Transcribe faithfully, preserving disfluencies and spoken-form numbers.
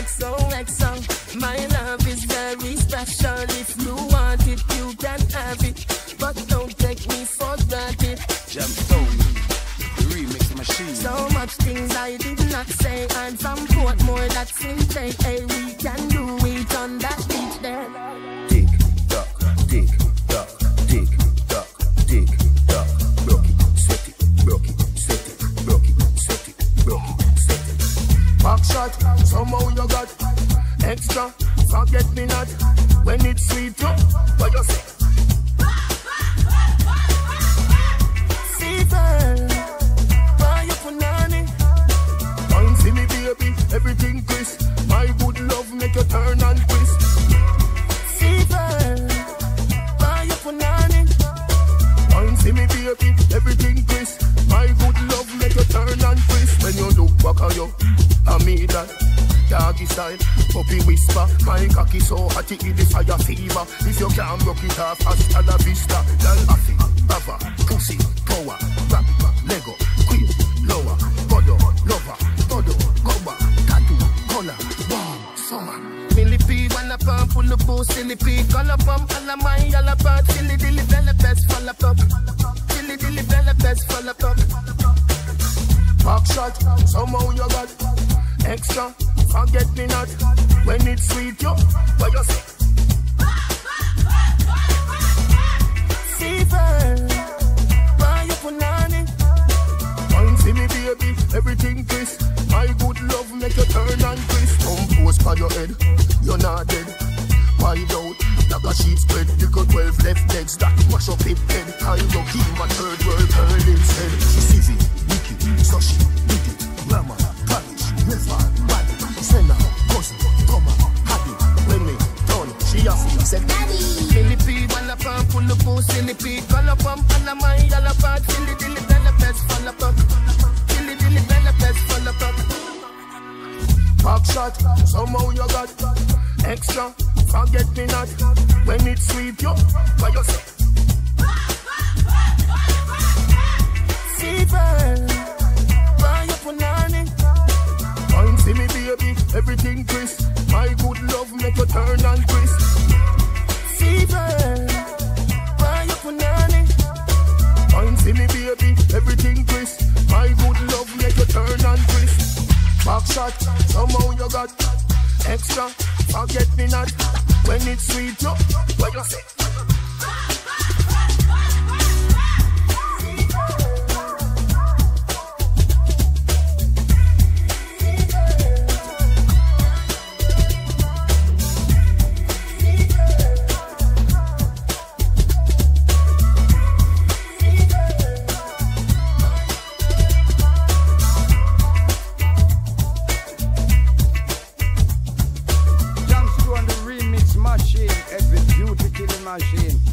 X O X O. My love is very special. If you want it, you can have it, but don't take me for granted. Jamstone, the remix machine. So much things I did not say. I'm from Portmore, that's in J. Hey, we can do it on that beach there. Dig, duck, dig, duck, dig, duck, dig, duck. Broke it, set it, broke it, set it, broke it, set it, broke it, set it. Back shot, somehow you got extra. Forget me not when it's sweet, yo. What you say? Fever, buy your punani. Come see me, baby, everything crisp. My good love make you turn and twist. Fever, buy your punani. Come see me, baby, everything crisp. My good love make you turn and twist. When you look back at you, I mean that. Doggy style, puppy whisper. My cocky so hot it give the fire fever. If you can't rock it off, hasta la vista. Girl, affy, bava, pussy, power, rap, lego, queen, lower, bodo, lover, bodo, goba, tattoo, color, wow, summer. Millipede, wanna pump, pull the boost, silly pea, color pump, all of my yellow part, silly dilly, belly best, fall up up. Silly dilly, belly best, fall up up. Back shot, somehow you got extra. Forget me not when it's sweet, yo. What you say? Fever, buy your punani. Come see me, baby, everything crisp. My good love make you turn and crisp. Compose for your head, you're not dead. Wide out, like a sheet spread. You got twelve left legs that mash up hip head. I go keep my third world girl instead. She civil, wicked, so she did it. Grammar, college, never, bad. Senna, cousin, Toma, happy. When me done, she asked me, said, Daddy. Millipede, wanna pump, pull the boost, silly pea, color pump, all of my yellow part, silly dilly, belly best, fall up up. Silly dilly, belly best, fall up up. back shot, somehow you got extra. Forget me not when it's sweet, yo. What you say? Fever, buy your punani. Come see me, baby, everything crisp. My good love make you turn and twist. Fever, buy your punani. Come see me, baby, everything crisp. My good love make you turn and twist. Back shot, somehow you got extra. Forget me not when it's sweet, yo. What you say? Machine, every beauty killing machine.